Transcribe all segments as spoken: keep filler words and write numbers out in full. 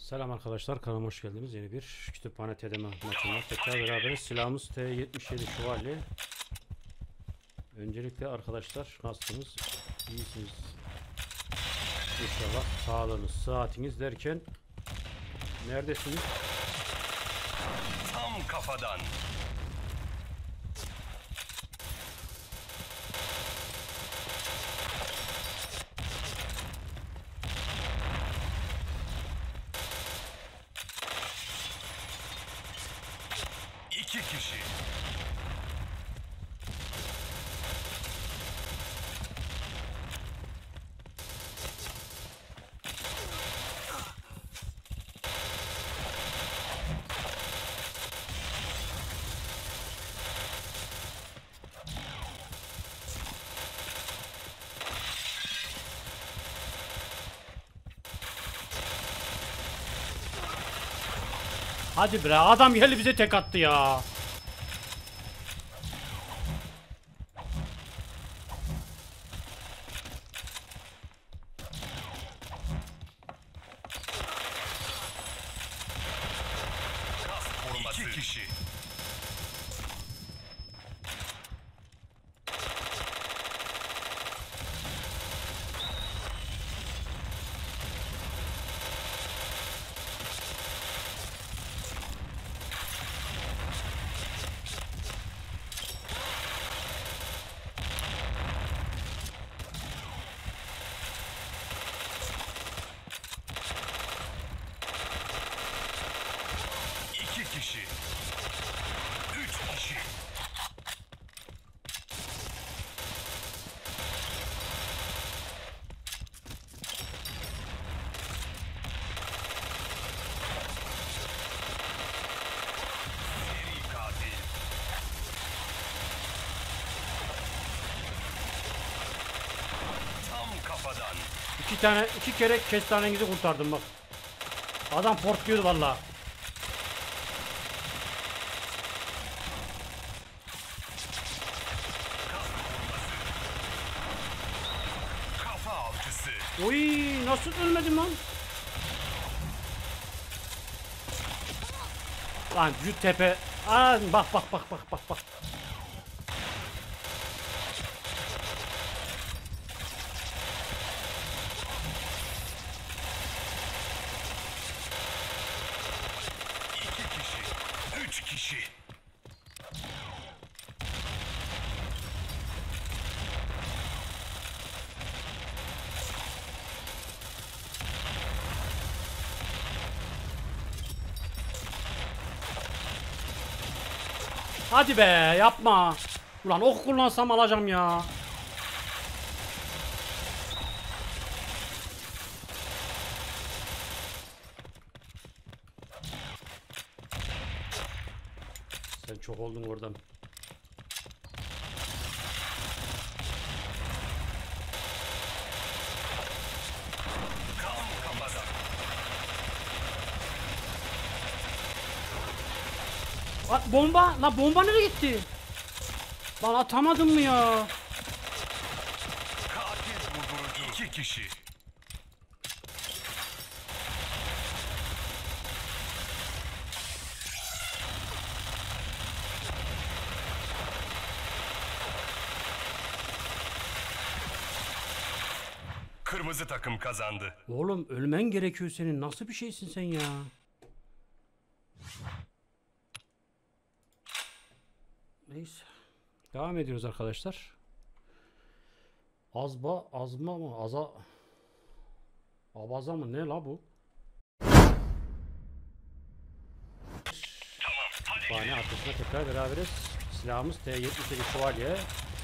Selam arkadaşlar, kanalıma hoş geldiniz. Yeni bir kütüphane T D M maçında tekrar beraberiz. Silahımız T yetmiş yedi Şövalye. Öncelikle arkadaşlar, nasılsınız? İyisiniz İnşallah. Sağlığınız, saatiniz derken neredesiniz? Tam kafadan. İki kişi. Hadi bre, adam geldi bize tek attı ya. İki kişi. İki kişi. Üç kişi. Seri katil. Tam kafadan. İki tane, iki kere kestanenizi kurtardım bak. Adam portluyordu vallahi. Kafa avcısı. Oy, nasıl ölmedim lan? Lan şu tepe. Aa, bak bak bak bak bak bak. İki kişi. Üç kişi. Hadi be, yapma. Ulan ok kullansam alacağım ya. Sen çok oldun oradan. Tam kafadan. Lan bomba, la bomba nereye gitti? Lan atamadım mı ya? Katil vurdurucu. İki kişi. Kırmızı takım kazandı. Oğlum ölmen gerekiyor senin. Nasıl bir şeysin sen ya? Neyse. Devam ediyoruz arkadaşlar. Azba, azma mı? Aza... Abaza mı? Ne la bu? Kütüphane arkasında tekrar beraberiz. Silahımız T yetmiş yedi Şövalye.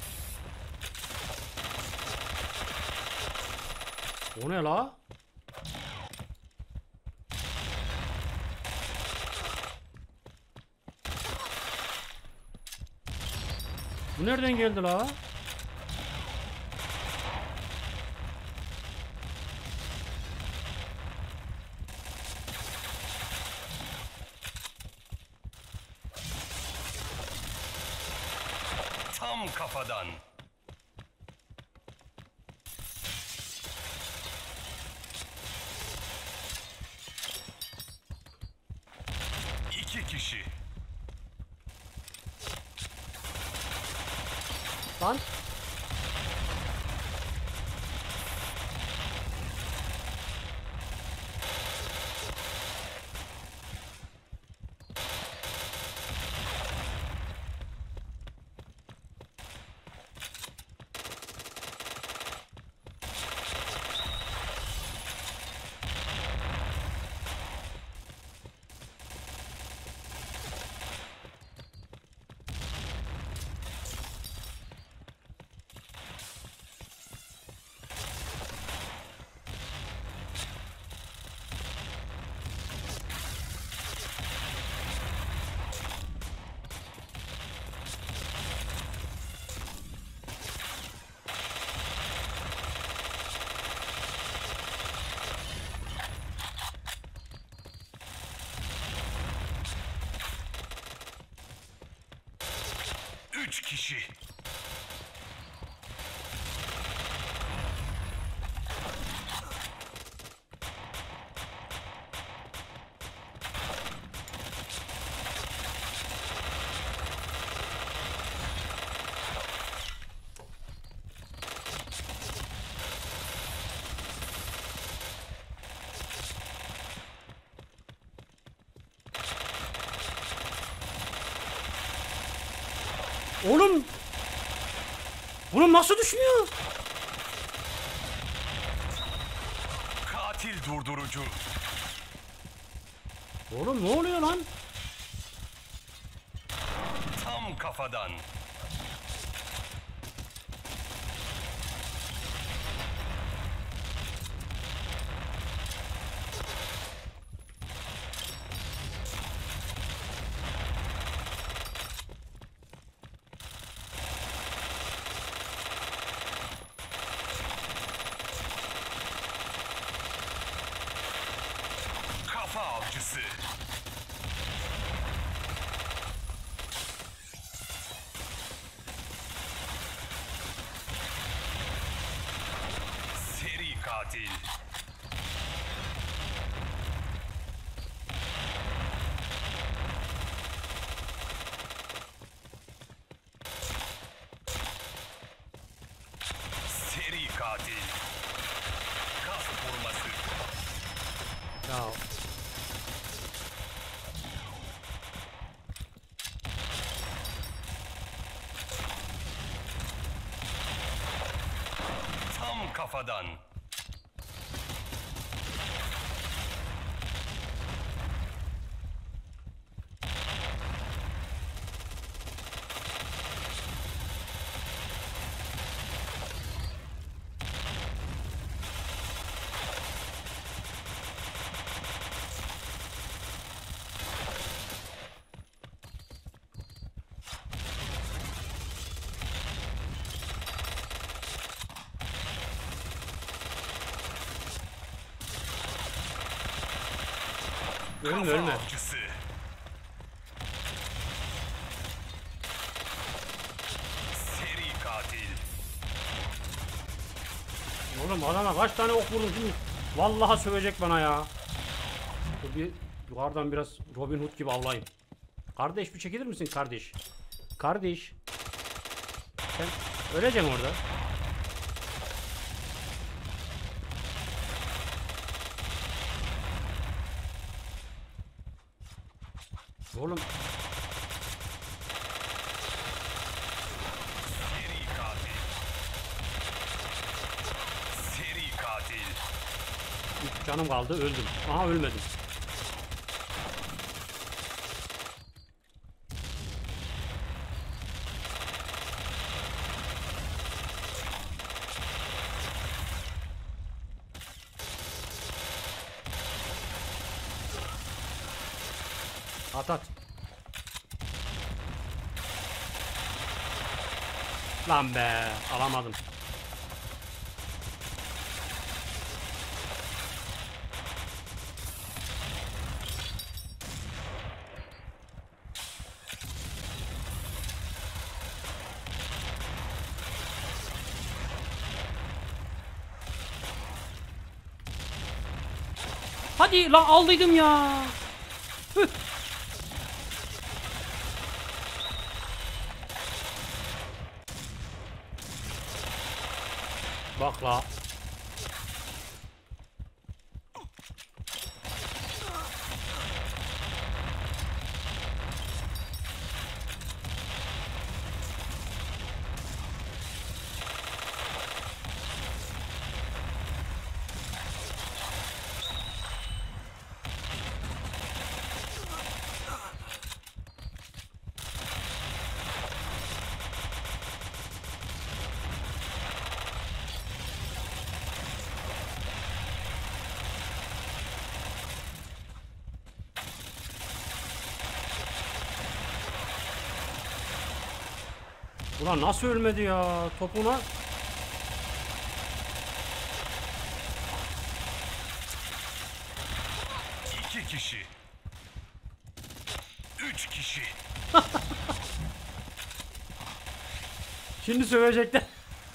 O ne la? Bu nereden geldi la? Tam kafadan. kişi. Lan. Üç kişi. Oğlum. Bunu nasıl düşmüyor? Katil durdurucu. Oğlum ne oluyor lan? Tam kafadan. Kafa avcısı. Seri katil. Seri katil. Kas koruması. Ya. Tam kafadan. Ölme Kafa ölme. avcısı. Seri katil. Oğlum adama kaç tane ok vurdum şimdi. Vallahi sövecek bana ya. Dur bir yukarıdan biraz Robin Hood gibi avlayayım. Kardeş bir çekilir misin kardeş? Kardeş. Sen öleceksin orada. Oğlum Seri katil. Seri katil. üç canım kaldı öldüm. Aha ölmedim. At at. Lan be alamadım. Hadi lan aldıydım ya. Hıh. Bak la. Ulan nasıl ölmedi ya topuna? İki kişi. Üç kişi. Şimdi sövecekler.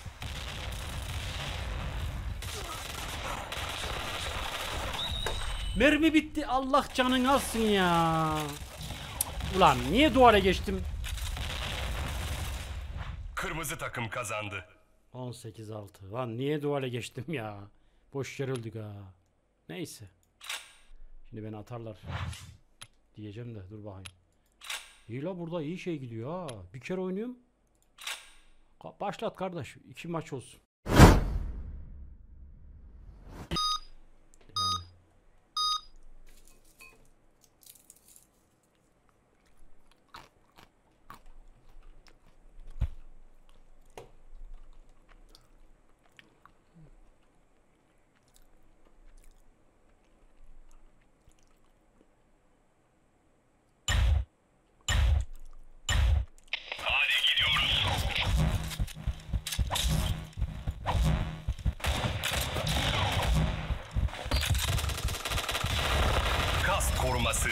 Mermi bitti. Allah canını alsın ya. Ulan niye duvara geçtim? Kırmızı takım kazandı. on sekiz altı. Lan niye duvara geçtim ya? Boş yer öldük ha. Neyse. Şimdi beni atarlar. Diyeceğim de dur bakayım. İyi la burada iyi şey gidiyor ha. Bir kere oynuyorum. Ka- Başlat kardeş. İki maç olsun. Yani. Hadi gidiyoruz. Kas koruması.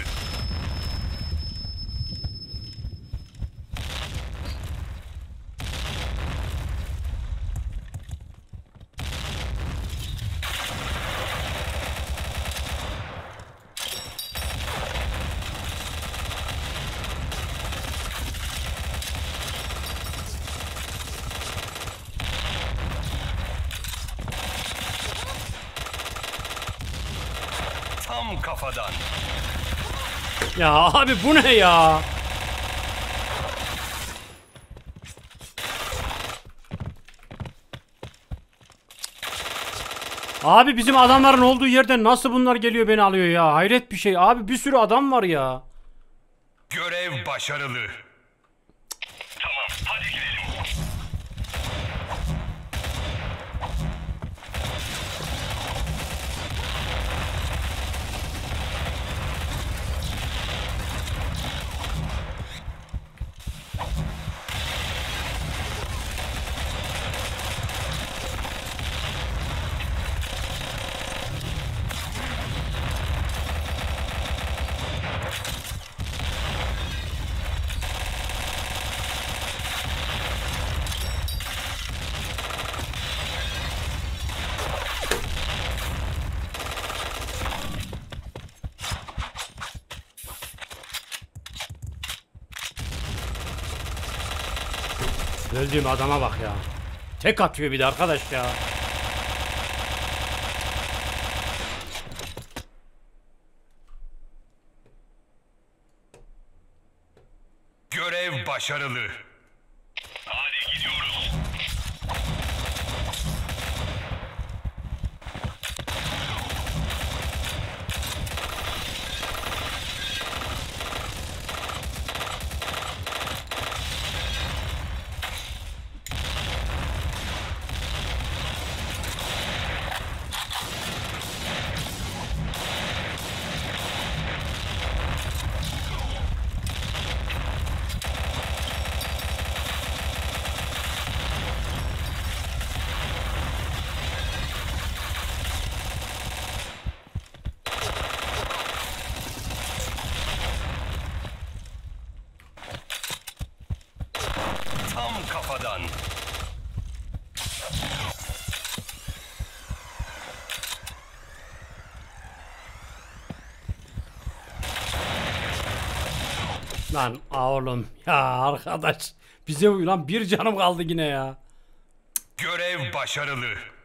Tam kafadan. Ya abi bu ne ya? Abi bizim adamların olduğu yerden nasıl bunlar geliyor beni alıyor ya? Hayret bir şey. Abi bir sürü adam var ya. Görev başarılı. Tamam, hadi gidelim. Öldüğüm adama bak ya. Tek atıyor bir de arkadaş ya. Görev başarılı. Hadi gidiyoruz. Tam kafadan. Lan oğlum ya arkadaş. Bize uy lan bir canım kaldı yine ya. Görev başarılı.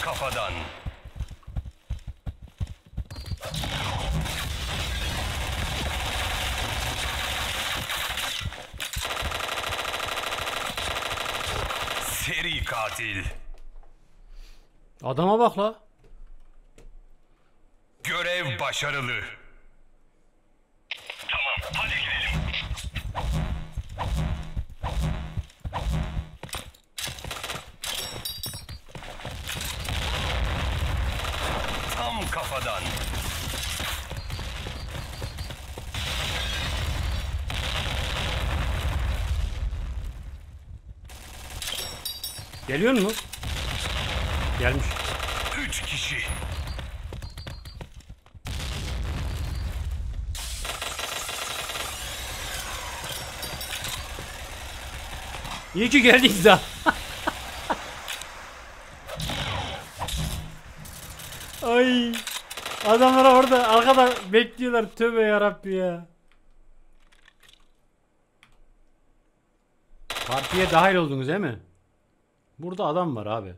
kafadan. Seri katil. Adama bak la. Görev başarılı. Tamam, hadi gidelim. Tam kafadan. Geliyor mu? Gelmiş. Üç kişi. İyi ki geldiniz ha. Ay. Adamlar orada arkada bekliyorlar. Tövbe yarabbi ya. Partiye dahil oldunuz değil mi? Burada adam var abi.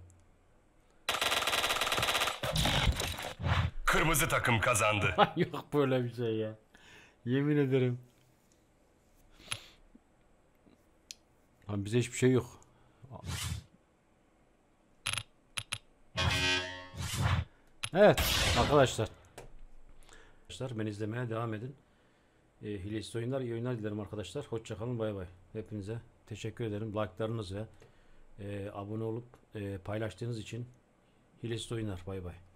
Kırmızı takım kazandı. Yok böyle bir şey ya. Yemin ederim. Abi bize hiçbir şey yok. Evet arkadaşlar. Arkadaşlar beni izlemeye devam edin. E, hilesiz oyunlar, iyi oyunlar dilerim arkadaşlar. Hoşça kalın, bay bay. Hepinize teşekkür ederim. Like'larınız ve e, abone olup e, paylaştığınız için hilesiz oyunlar, bay bay.